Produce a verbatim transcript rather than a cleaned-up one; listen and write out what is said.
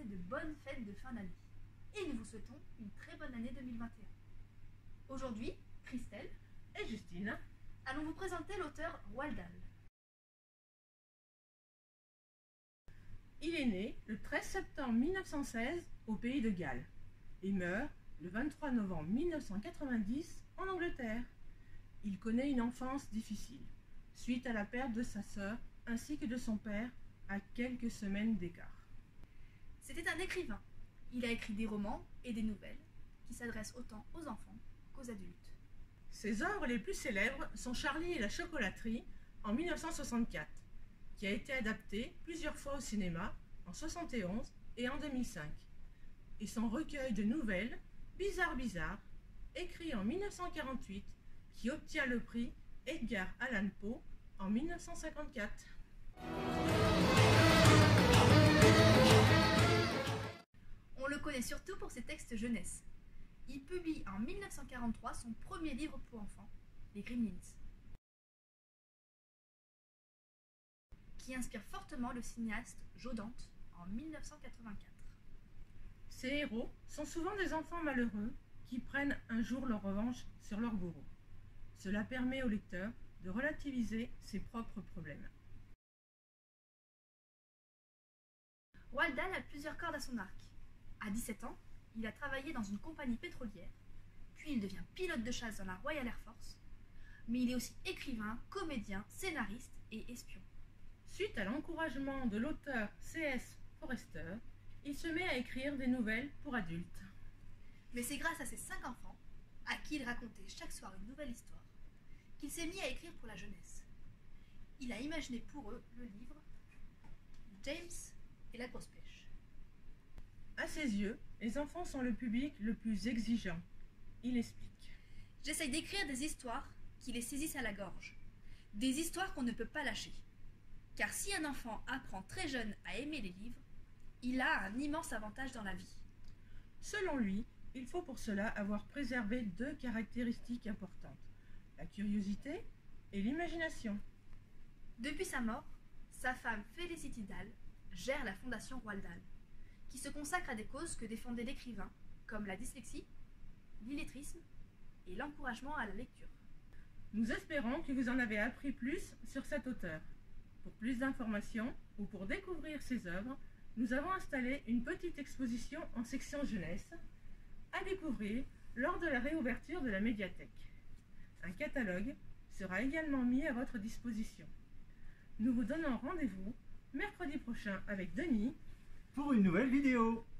de bonnes fêtes de fin d'année. Et nous vous souhaitons une très bonne année deux mille vingt et un. Aujourd'hui, Christelle et Justine allons vous présenter l'auteur Roald Dahl. Il est né le treize septembre mille neuf cent seize au pays de Galles et meurt le vingt-trois novembre mille neuf cent quatre-vingt-dix en Angleterre. Il connaît une enfance difficile, suite à la perte de sa sœur ainsi que de son père à quelques semaines d'écart. C'était un écrivain. Il a écrit des romans et des nouvelles qui s'adressent autant aux enfants qu'aux adultes. Ses œuvres les plus célèbres sont Charlie et la chocolaterie en mille neuf cent soixante-quatre, qui a été adapté plusieurs fois au cinéma en soixante et onze et en deux mille cinq, et son recueil de nouvelles Bizarre Bizarre, écrit en mille neuf cent quarante-huit, qui obtient le prix Edgar Allan Poe en mille neuf cent cinquante-quatre. On le connaît surtout pour ses textes jeunesse. Il publie en mille neuf cent quarante-trois son premier livre pour enfants, Les Gremlins, qui inspire fortement le cinéaste Joe Dante en mille neuf cent quatre-vingt-quatre. Ces héros sont souvent des enfants malheureux qui prennent un jour leur revanche sur leur bourreau. Cela permet au lecteur de relativiser ses propres problèmes. Roald Dahl a plusieurs cordes à son arc. À dix-sept ans, il a travaillé dans une compagnie pétrolière, puis il devient pilote de chasse dans la Royal Air Force, mais il est aussi écrivain, comédien, scénariste et espion. Suite à l'encouragement de l'auteur C S Forester, il se met à écrire des nouvelles pour adultes. Mais c'est grâce à ses cinq enfants, à qui il racontait chaque soir une nouvelle histoire, qu'il s'est mis à écrire pour la jeunesse. Il a imaginé pour eux le livre James et la grosse pêche. À ses yeux, les enfants sont le public le plus exigeant. Il explique. J'essaye d'écrire des histoires qui les saisissent à la gorge. Des histoires qu'on ne peut pas lâcher. Car si un enfant apprend très jeune à aimer les livres, il a un immense avantage dans la vie. Selon lui, il faut pour cela avoir préservé deux caractéristiques importantes, la curiosité et l'imagination. Depuis sa mort, sa femme Felicity Dahl gère la fondation Roald Dahl, qui se consacre à des causes que défendait l'écrivain, comme la dyslexie, l'illettrisme et l'encouragement à la lecture. Nous espérons que vous en avez appris plus sur cet auteur. Pour plus d'informations ou pour découvrir ses œuvres, nous avons installé une petite exposition en section jeunesse à découvrir lors de la réouverture de la médiathèque. Un catalogue sera également mis à votre disposition. Nous vous donnons rendez-vous mercredi prochain avec Denis pour une nouvelle vidéo.